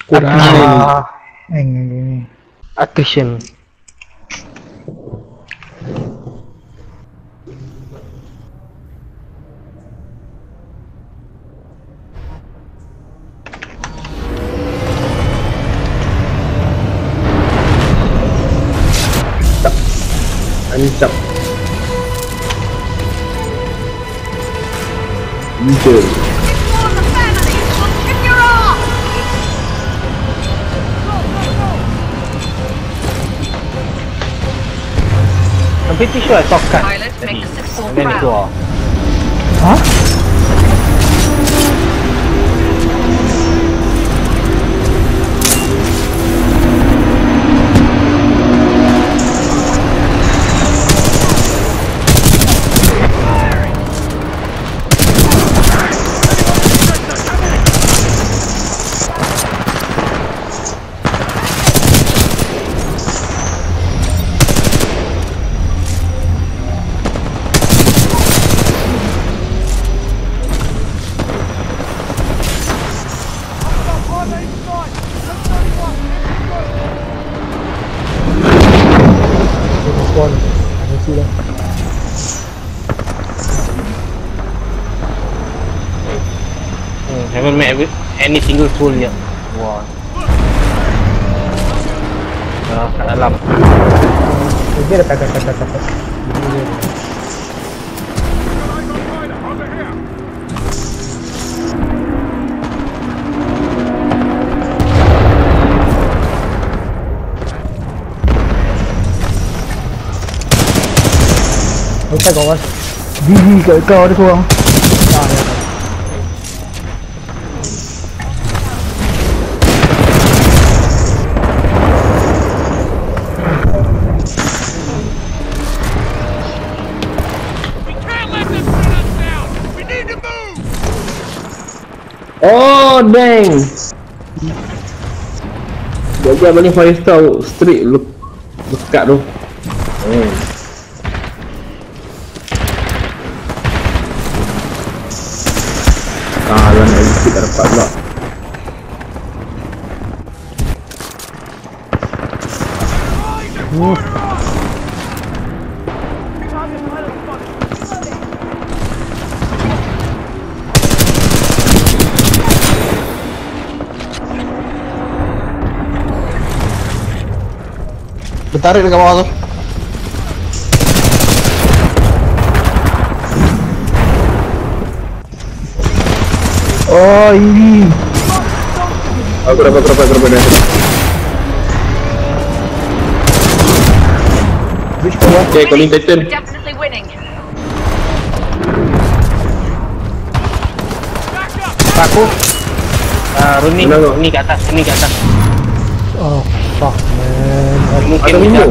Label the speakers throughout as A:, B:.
A: Kurang.
B: Ini.
A: Attrition.
C: Ancap. Betul.
A: I'm pretty sure I talk cut tadi. And then it go off.
B: Hah?
A: Haven't met with any single soul yet. Wah. Kat dalam.
B: Dia ada kata-kata. Kita kawan. Gigi kat kau ada seorang.
C: Oh dang. Dia balik Firestar street lekat tu. Yang exit tak dapat pula.
D: Bertarik dekat bawah tu.
B: Oh ini.
C: Aku dapat dah. Okay, calling Titan.
E: Definitely winning.
A: Aku. Ni kat atas.
B: Oh fuck man.
A: Mungkin
C: Ada
A: bisa.
C: window.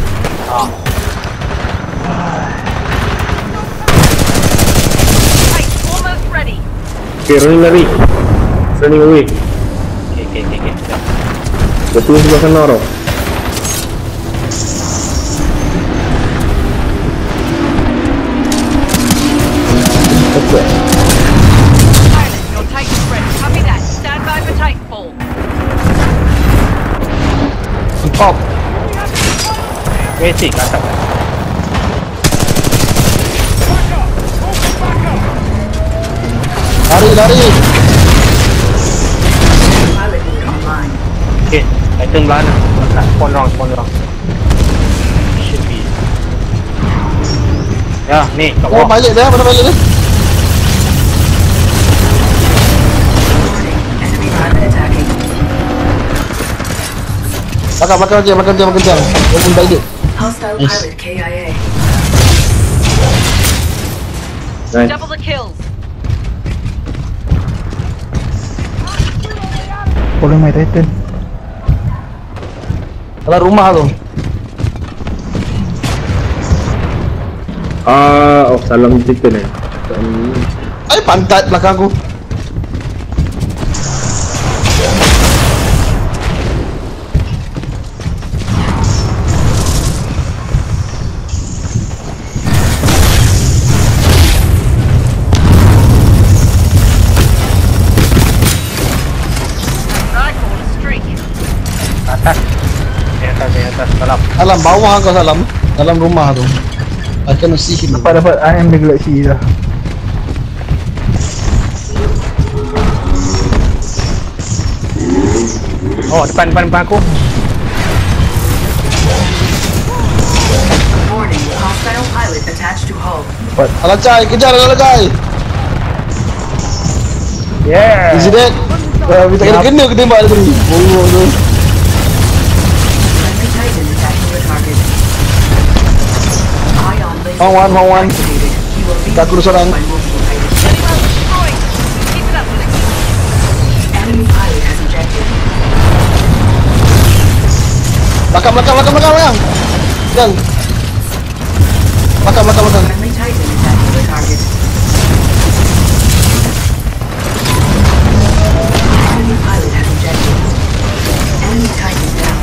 E: Right, almost ready.
C: Okay, running away.
A: Okay. Sekejap.
C: Betul sebelah sana tau.
E: Pilot, your Titan's ready. Copy that. Stand by for Titanfall.
A: Top. Basic kat atas.
D: Lari.
A: Okay, Titan belah mana? Spawn wrong. Should be. Ya, ni kat
D: Oh,
A: bawah.
D: pilot dia, mana pilot dia? Belakang jam. Open pilot.
F: Hostile pilot KIA.
C: Nice.
E: Double the kills.
B: Follow my Titan.
D: Dalam rumah tu.
C: Salam Titan eh.
D: Ay, pantat belakang aku.
E: Rifle
A: atas salam.
D: Dalam bawah kau Salam. Dalam rumah tu. I can see him.
B: Dapat I am the galaxy dah.
A: Oh, depan aku.
F: Warning, hostile pilot attached to hull.
D: Alacai, kejar Alacai.
A: Yeah.
D: Is it dead? Kita kena ketembak dia tadi. Bongok tu.
F: Friendly Titan attacking the target. Ion laser
D: Hong Wan.
F: activated. You will be
D: Tak kurus orang.
F: by multiple Titans.
E: Well destroyed. Keep it up, Alex.
F: Enemy pilot has ejected.
D: Belakang. Jangan. Belakang.
F: Friendly Titan attacking the target. Enemy pilot has ejected. Enemy Titan down.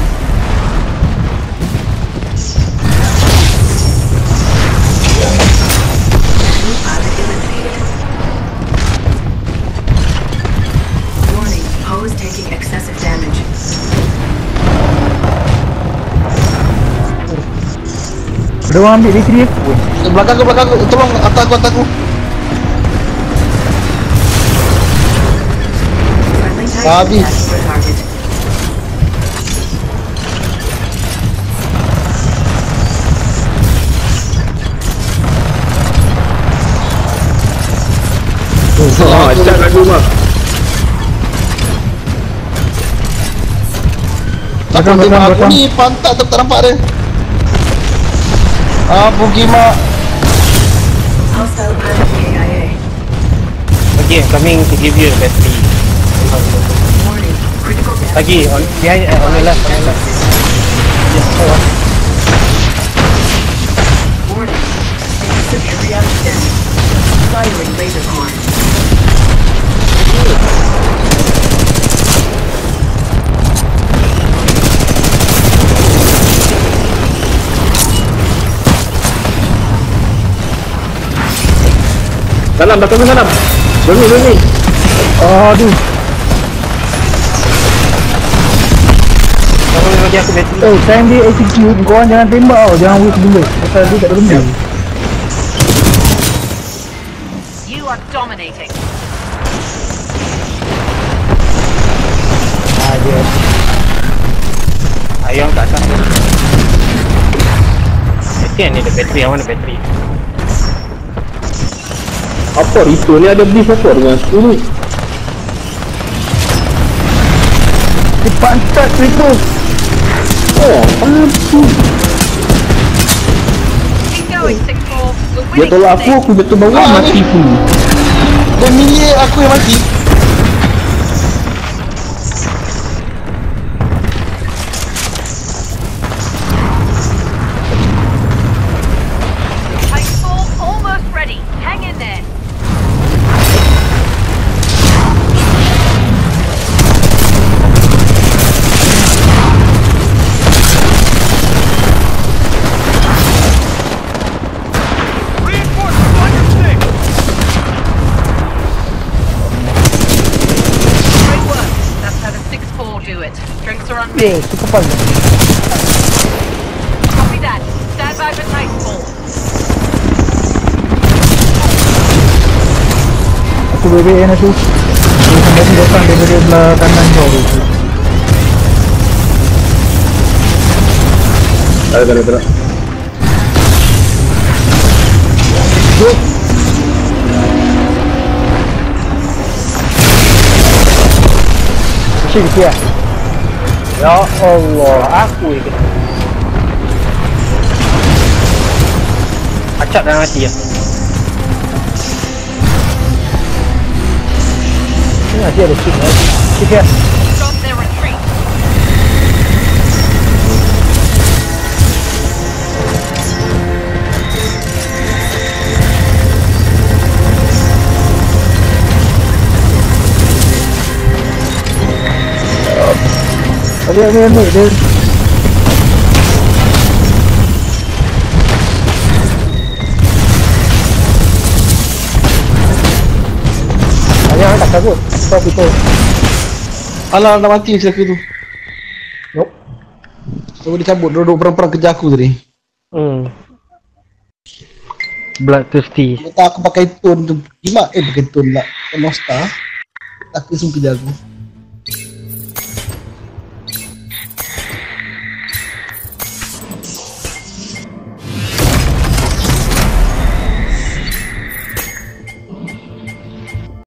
F: Enemy pilot eliminated. Warning, hose taking excessive damage.
B: Ada orang ambil bateri aku.
D: Belakang aku. Tolong atas aku.
F: Friendly Titan
D: Habis.
F: attacking the target.
C: Cat kat rumah.
D: Takut tembak aku ni pantat tak nampak dia. Bukima.
F: Hostile pilot KIA.
A: Okay, coming to give you the battery.
F: Warning, critical damage.
A: Lagi on behind on the left. Yes,
F: Warning, severe reality damage. Firing laser core.
C: Salam, belakang Salam. Berni.
B: Aduh.
A: Tolong bagi aku battery.
B: Time dia execute, korang jangan tembak tau. Jangan waste benda. Pasal dia tak ada benda.
E: You are dominating.
B: Dia.
A: Ayam kat atas. I need the battery. I want the battery.
C: Apa itu ni ada beef apa dengan aku ni?
B: Dia pantat itu.
C: Oh, apa?
E: Keep going, 6-4. We're
C: Dia
E: winning
C: tolak
E: today.
C: aku jatuh bawah mati pun.
D: Dia milik aku yang mati.
E: Titanfall almost ready. Hang in there. Great work. That's how the 6-4 do it. Drinks are on me.
B: Cukup aja.
E: Copy that. Stand by for Titanfall.
B: Aku BBN tu. Dia sampai datang daripada belah kanan kau tu.
C: Tak.
B: Kecil lah.
A: Ya Allah, aku yang kena. Acap dah mati ya.
B: Ni masih ada chip lah. Chip ya.
E: Stop their retreat.
B: Ambil dia. Ayah tak takut. Stop itu.
D: Alah dah mati selaka tu.
B: Nope.
D: Coba dicabut, duduk perang-perang kerja aku tadi.
A: Bloodthirsty.
D: Kita aku pakai tone tu. Gimana? Pakai tone lah. Nostal. Aku sih kerja aku.